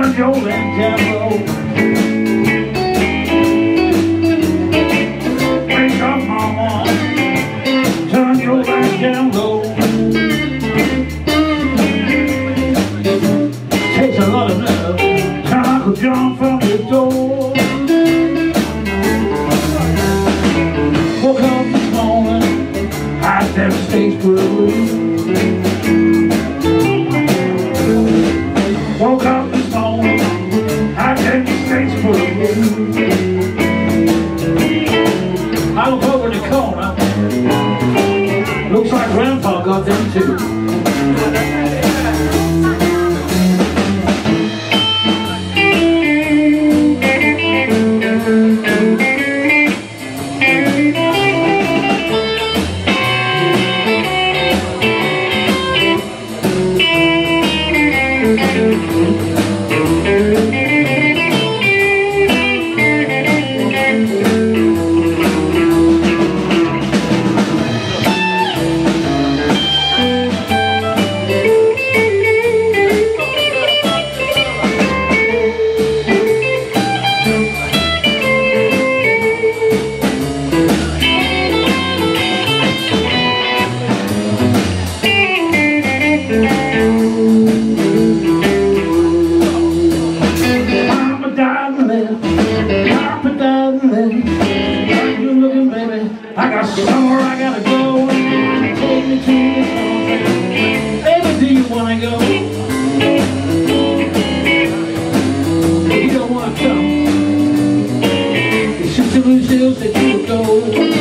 turn your lamp down low. Wake up, mama, turn your lamp down low. Takes a lot of love, turn Uncle John from the door. Woke up this morning, I stepped stage for a week. Woke up this morning, I take the stage for a week. I look over the corner, looks like Grandpa got them too. I got somewhere I gotta go. Take me to the country. Baby, do you wanna go? If you don't wanna come, it's just the blue hills that you go.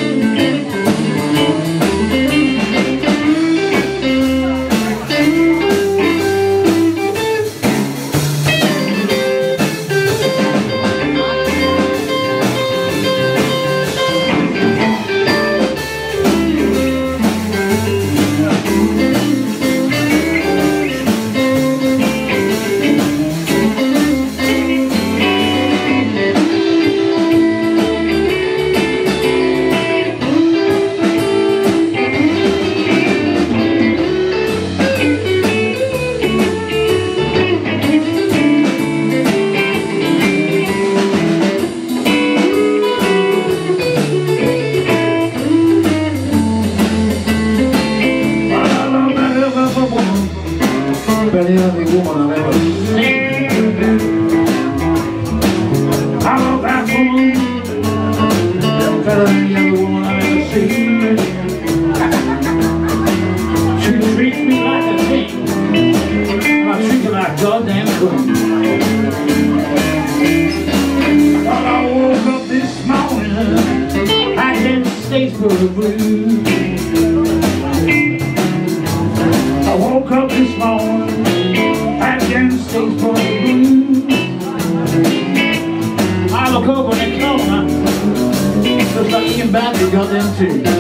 Any other woman I've ever seen. I love that woman better than any other woman I've ever seen. She treats me like a king, and I treat her like a goddamn queen. Well, I woke up this morning, I can't stay for the blues. I woke up this morning, I can't stay for the blues. I look over the corner, looks like Ian Badger got them too.